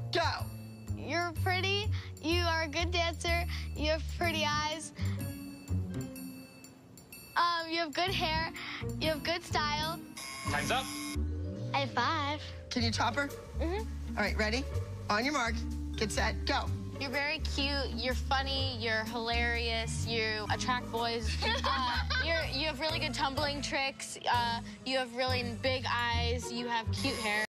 go. You're pretty. You are a good dancer. You have pretty eyes. You have good hair. You have good style. Time's up. I have 5. Can you top her? Mm-hmm. All right, ready? On your mark, get set, go. You're very cute, you're funny, you're hilarious, you attract boys. You have really good tumbling tricks, you have really big eyes, you have cute hair.